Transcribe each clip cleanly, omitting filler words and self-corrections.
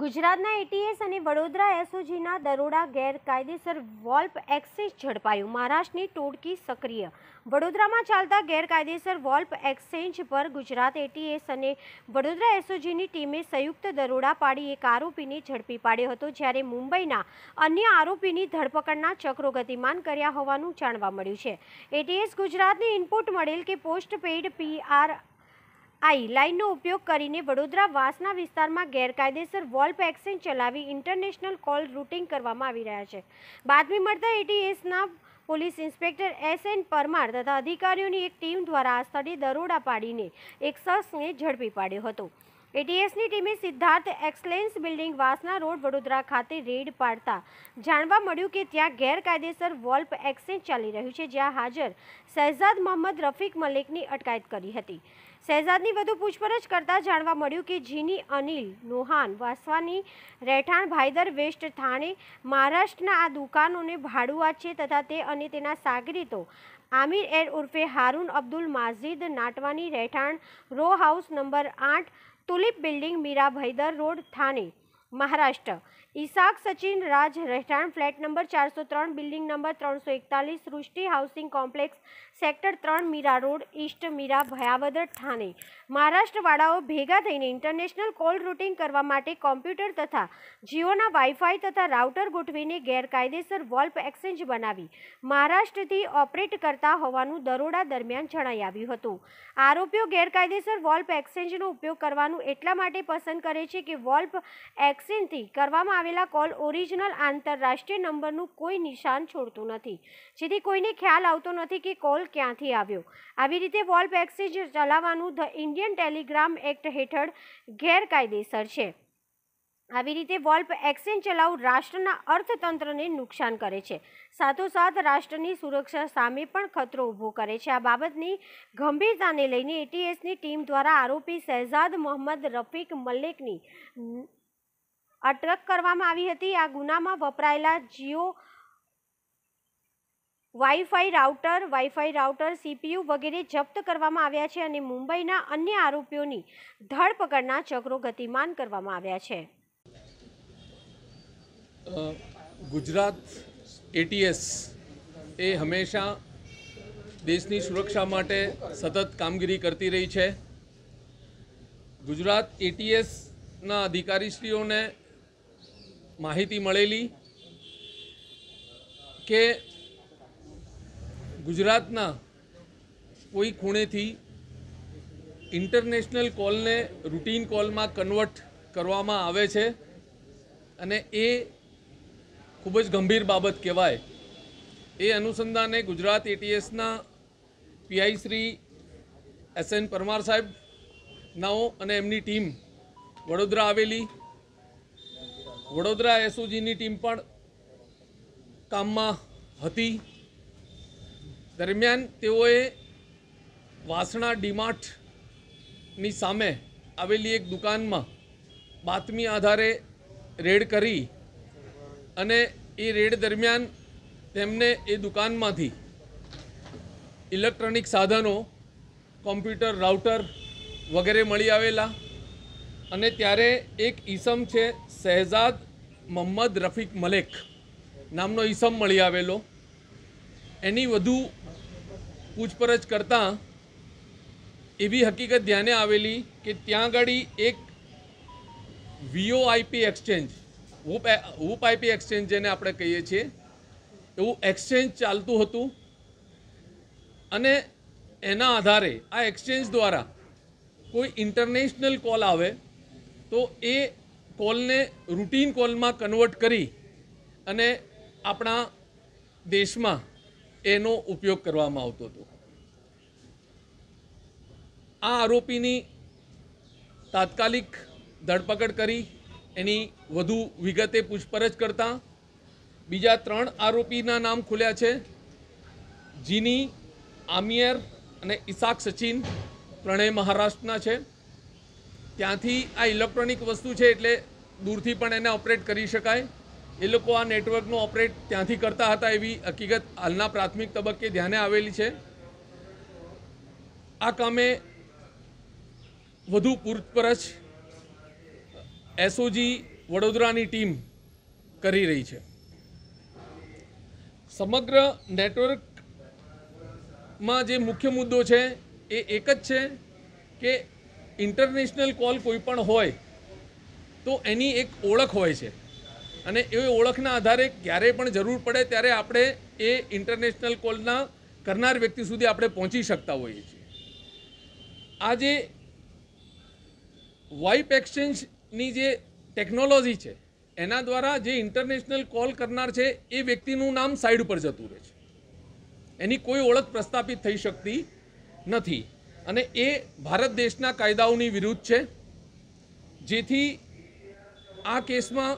ગુજરાતના એટીએસ અને વડોદરા એસઓજીના દરોડા ગેરકાયદેસર વોલ્પ એક્સચેન્જ ઝડપાયું. મહારાષ્ટ્રની ટોળકી સક્રિય. વડોદરામાં ચાલતા ગેરકાયદેસર વોલ્પ એક્સચેન્જ પર ગુજરાત એટીએસ અને વડોદરા એસઓજીની ટીમે સંયુક્ત દરોડા પાડી એક આરોપીને ઝડપી પાડ્યો હતો, જ્યારે મુંબઈના અન્ય આરોપીની ધરપકડના ચક્રો ગતિમાન કર્યા હોવાનું જાણવા મળ્યું છે. એટીએસ ગુજરાતની ઇનપુટ મળેલ કે પોસ્ટ પેઇડ PRI લાઇનનો ઉપયોગ કરીને વડોદરા વાસના વિસ્તારમાં ગેરકાયદેસર વોલ્પ એક્સચેન્જ ચલાવી ઇન્ટરનેશનલ કોલ રૂટિંગ કરવામાં આવી રહ્યા છે. બાતમી મળતા એટીએસના પોલીસ ઇન્સ્પેક્ટર SN પરમાર તથા અધિકારીઓની એક ટીમ દ્વારા આ સ્થળે દરોડા પાડીને એક શખ્સને ઝડપી પાડ્યો હતો. એટીએસની ટીમે Siddharth excellence building Vasna road Vadodara ખાતે રેડ પાડતા જાણવા મળ્યું કે ત્યાં ગેરકાયદેસર વોલ્પ એક્સચેન્જ ચાલી રહ્યું છે, જ્યાં હાજર શહેજાદ મોહમ્મદ રફીક મલેકની અટકાયત કરી હતી. શહેજાદની વધુ પૂછપરછ કરતા જાણવા મળ્યું કે જીની અનિલ નોહાન વાસવાની રહેઠાણ ભાઈદર વેસ્ટ થાણે મહારાષ્ટ્રના આ દુકાનોને ભાડુઆત છે તથા તે અને તેના સાગરીતો આમિર એર ઉર્ફે હારૂન અબ્દુલ માજીદ નાટવાની રહેઠાણ row house number 8 tulip building Mira Bhayandar road Thane Maharashtra, Isak Sachin Raj રહેઠાણ flat number 403 building number 341 Srishti housing complex sector 3 Mira road east Mira Bhayandar Thane Maharashtra વાળાઓ ભેગા થઈને ઇન્ટરનેશનલ કોલ રૂટિંગ કરવા માટે કોમ્પ્યુટર તથા જીઓના વાઈફાઈ તથા રાઉટર ગોઠવીને ગેરકાયદેસર વોલ્પ એક્સચેન્જ બનાવી મહારાષ્ટ્રથી ઓપરેટ કરતા હોવાનું દરોડા દરમિયાન જણાઈ આવ્યું હતું. આરોપીઓ ગેરકાયદેસર વોલ્પ એક્સચેન્જનો ઉપયોગ કરવાનું એટલા માટે પસંદ કરે છે કે વોલ્પ એક્સચેન્જથી કરવામાં આવેલા કોલ ઓરિજિનલ આંતરરાષ્ટ્રીય નંબરનું કોઈ નિશાન છોડતું નથી, જેથી કોઈને ખ્યાલ આવતો નથી કે કોલ ક્યાંથી આવ્યો. આવી રીતે વોલ્પ એક્સચેન્જ ચલાવવાનું ધ ઇન્ડિયન ટેલિગ્રામ એક્ટ હેઠળ ગેરકાયદેસર છે. આવી રીતે વોલ્પ એક્સચેન્જ ચલાવવું રાષ્ટ્રના અર્થતંત્રને નુકસાન કરે છે, સાથોસાથ રાષ્ટ્રની સુરક્ષા સામે પણ ખતરો ઊભો કરે છે. આ બાબતની ગંભીરતાને લઈને એટીએસની ટીમ દ્વારા આરોપી શહેજાદ મોહમ્મદ રફીક મલેકની અટક કરવામાં આવી હતી. આ ગુનામાં વપરાયેલા જીઓ વાઈફાઈ રાઉટર CPU વગેરે જપ્ત કરવામાં આવ્યા છે અને મુંબઈના અન્ય આરોપીઓની ધરપકડના ચક્રો ગતિમાન કરવામાં આવ્યા છે. ગુજરાત એટીએસ એ હંમેશા દેશની સુરક્ષા માટે સતત કામગીરી કરતી રહી છે. ગુજરાત એટીએસના અધિકારીશ્રીઓને માહિતી મળેલી કે ગુજરાતના કોઈ ખૂણેથી ઇન્ટરનેશનલ કોલને રૂટીન કોલમાં કન્વર્ટ કરવામાં આવે છે અને એ ખૂબ જ ગંભીર બાબત કહેવાય. એ અનુસંધાને ગુજરાત એટીએસના PI શ્રી SN પરમાર સાહેબ નાઓ અને એમની ટીમ વડોદરા આવેલી. વડોદરા એસઓજીની ટીમ પણ કામમાં હતી. દરમિયાન તેઓએ વાસણા ડીમાર્ટની સામે આવેલી એક દુકાનમાં બાતમી આધારે રેડ કરી અને એ રેડ દરમિયાન તેમને એ દુકાનમાંથી ઇલેક્ટ્રોનિક સાધનો, કોમ્પ્યુટર, રાઉટર વગેરે મળી આવેલા અને ત્યારે એક ઈસમ છે શહેજાદ મોહમ્મદ રફીક મલેક નામનો ઈસમ મળી આવેલો. એની વધુ પૂછપરછ કરતાં એવી હકીકત ધ્યાને આવેલી કે ત્યાં આગળ એક VoIP એક્સચેન્જ, વૂપ IP એક્સચેન્જ જેને આપણે કહીએ છીએ, એવું એક્સચેન્જ ચાલતું હતું અને એના આધારે આ એક્સચેન્જ દ્વારા કોઈ ઇન્ટરનેશનલ કોલ આવે તો એ કોલને રૂટીન કોલમાં કન્વર્ટ કરી અને આપણા દેશમાં એનો ઉપયોગ કરવામાં આવતો હતો. આ આરોપીની તાત્કાલિક ધરપકડ કરી એની વધુ વિગતે પૂછપરછ કરતાં બીજા 3 આરોપીના નામ ખુલ્યા છે. જીની, આમિર અને ઈસાક સચિન, ત્રણેય મહારાષ્ટ્રના છે. ત્યાંથી આ ઇલેક્ટ્રોનિક વસ્તુ છે એટલે દૂરથી પણ એને ઓપરેટ કરી શકાય. એ લોકો આ નેટવર્કનો ઓપરેટ ત્યાંથી કરતા હતા એવી હકીકત હાલના પ્રાથમિક તબક્કે ધ્યાને આવેલી છે. આ કામે વધુ પૂછપરછ SOG વડોદરાની ટીમ કરી રહી છે. સમગ્ર નેટવર્કમાં જે મુખ્ય મુદ્દો છે એ એક જ છે કે ઇન્ટરનેશનલ કોલ કોઈ પણ હોય તો એની એક ઓળખ હોય છે અને એ ઓળખના આધારે ક્યારેય પણ જરૂર પડે ત્યારે આપણે એ ઇન્ટરનેશનલ કોલના કરનાર વ્યક્તિ સુધી આપણે પહોંચી શકતા હોઈએ છીએ. આ જે વોઇપ એક્સચેન્જની જે ટેકનોલોજી છે એના દ્વારા જે ઇન્ટરનેશનલ કોલ કરનાર છે એ વ્યક્તિનું નામ સાઈડ પર જતું રહે છે, એની કોઈ ઓળખ પ્રસ્થાપિત થઈ શકતી નથી અને એ ભારત દેશના કાયદાઓની વિરુદ્ધ છે. જેથી આ કેસમાં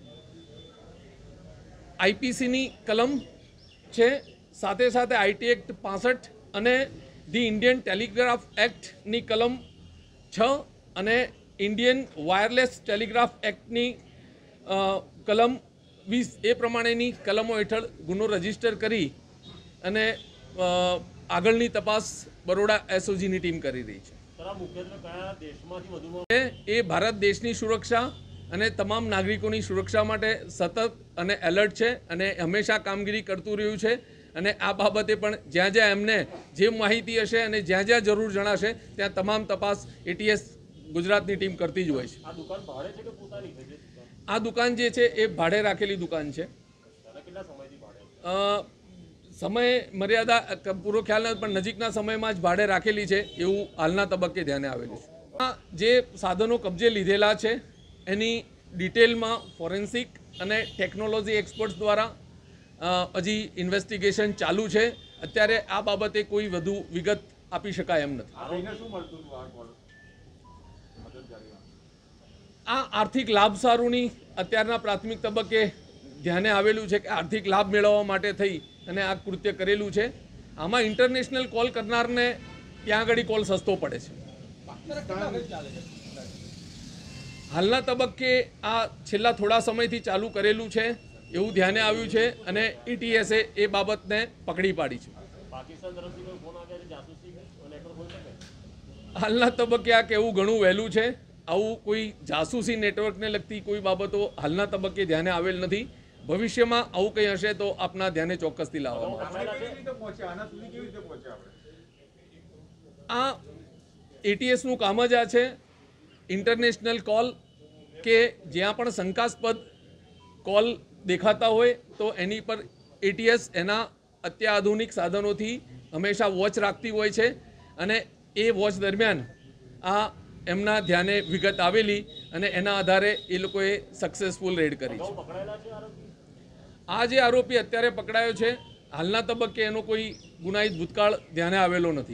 આઈપીસીની કલમ છે, સાથે સાથે આઈટી એક્ટ 65 અને ધી ઇન્ડિયન ટેલિગ્રાફ એક્ટની કલમ 6 અને ઇન્ડિયન વાયરલેસ ટેલિગ્રાફ એક્ટની કલમ 20 એ પ્રમાણેની કલમો હેઠળ ગુનો રજીસ્ટર કરી અને આગળની તપાસ બરોડા એસઓજીની ટીમ કરી રહી છે. એ ભારત દેશની સુરક્ષા અને તમામ નાગરિકોની સુરક્ષા માટે સતત અને એલર્ટ છે અને હંમેશા કામગીરી કરતું રહ્યું છે અને આ બાબતે પણ જ્યાં જ્યાં એમને જે માહિતી હશે અને જ્યાં જ્યાં જરૂર જણાશે ત્યાં તમામ તપાસ એટીએસ ગુજરાતની ટીમ કરતી જ હોય છે. આ દુકાન જે છે એ ભાડે રાખેલી દુકાન છે. સમય મર્યાદા પૂરો ખ્યાલ નથી પણ નજીકના સમયમાં જ ભાડે રાખેલી છે એવું હાલના તબક્કે ધ્યાને આવેલું છે. જે સાધનો કબજે લીધેલા છે એની ડિટેલમાં ફોરેન્સિક અને ટેકનોલોજી એક્સપર્ટ્સ દ્વારા હજી ઇન્વેસ્ટિગેશન ચાલુ છે. અત્યારે આ બાબતે કોઈ વધુ વિગત આપી શકાય એમ નથી. આ આર્થિક લાભ સારુંની અત્યારના પ્રાથમિક તબક્કે ધ્યાને આવેલું છે કે આર્થિક લાભ મેળવવા માટે થઈ અને આ કૃત્ય કરેલું છે. આમાં ઇન્ટરનેશનલ કોલ કરનારને ત્યાં આગળ કોલ સસ્તો પડે છે. હાલના તબક્કે આ છેલ્લા થોડા સમયથી ચાલુ કરેલું છે એવું ધ્યાને આવ્યું છે અને એટીએસે એ બાબતને પકડી પાડી છે. હાલના તબક્કે આ કહેવું ઘણું વહેલું છે. આવું કોઈ જાસૂસી નેટવર્કને લગતી કોઈ બાબતો હાલના તબક્કે ધ્યાને આવેલ નથી. ભવિષ્યમાં આવું કંઈ હશે તો આપના ધ્યાને ચોક્કસથી લાવવામાં આવશે. આ એટીએસનું કામ જ આ છે. ઇન્ટરનેશનલ કોલ કે જ્યાં પણ શંકાસ્પદ કોલ દેખાતા હોય તો એની પર એટીએસ એના અત્યાધુનિક સાધનોથી હંમેશા વોચ રાખતી હોય છે અને એ વોચ દરમિયાન આ એમના ધ્યાને વિગત આવેલી અને એના આધારે એ લોકોએ સક્સેસફુલ રેડ કરી છે. આ જે આરોપી અત્યારે પકડાયો છે હાલના તબક્કે એનો કોઈ ગુનાહિત ભૂતકાળ ધ્યાને આવેલો નથી.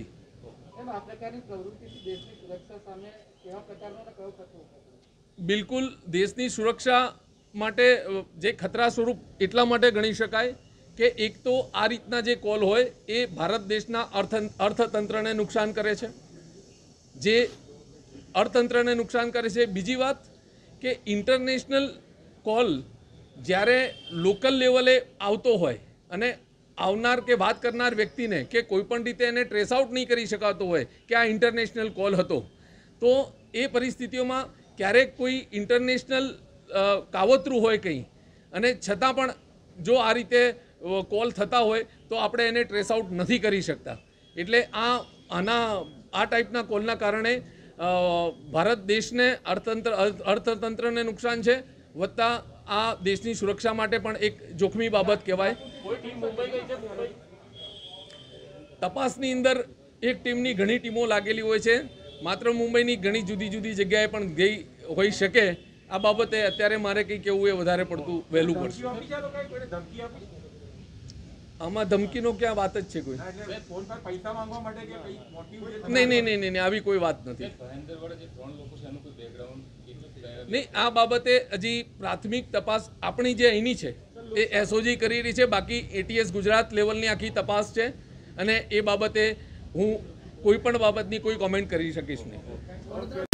બિલકુલ દેશની સુરક્ષા માટે જે ખતરા સ્વરૂપ એટલા માટે ગણી શકાય કે એક તો આ રીતના જે કોલ હોય એ ભારત દેશના અર્થતંત્રને નુકસાન કરે છે, જે અર્થતંત્રને નુકસાન કરે છે. બીજી વાત કે ઇન્ટરનેશનલ કોલ જ્યારે લોકલ લેવલે આવતો હોય અને આવનાર કે વાત કરનાર વ્યક્તિને કે કોઈપણ રીતે એને ટ્રેસ આઉટ નહીં કરી શકાતો હોય કે આ ઇન્ટરનેશનલ કોલ હતો, તો એ પરિસ્થિતિઓમાં ક્યારેક કોઈ ઇન્ટરનેશનલ કાવતરું હોય કંઈ અને છતાં પણ જો આ રીતે કોલ થતા હોય તો આપણે એને ટ્રેસ આઉટ નથી કરી શકતા. એટલે આ ટાઈપના કોલના કારણે ભારત દેશને અર્થતંત્રને નુકસાન છે, વત્તા આ દેશની સુરક્ષા માટે પણ એક જોખમી બાબત કહેવાય. તપાસની અંદર એક ટીમની ઘણી ટીમો લાગેલી હોય છે. માત્ર મુંબઈની ઘણી જુદી જુદી જગ્યાએ પણ ગઈ હોઈ શકે. આ બાબતે અત્યારે મારે કંઈ કહેવું એ વધારે પડતું વહેલું પડશે. આમાં ધમકીનો ક્યાં વાત જ છે કોઈ? નહીં, આવી કોઈ વાત નથી. નહીં, આ બાબતે હજી પ્રાથમિક તપાસ આપણી જે અહીંની છે એ એસઓજી કરી રહી છે. બાકી એટીએસ ગુજરાત લેવલની આખી તપાસ છે અને એ બાબતે હું કોઈ પણ બાબતની કોઈ કોમેન્ટ કરી શકીશ નહીં.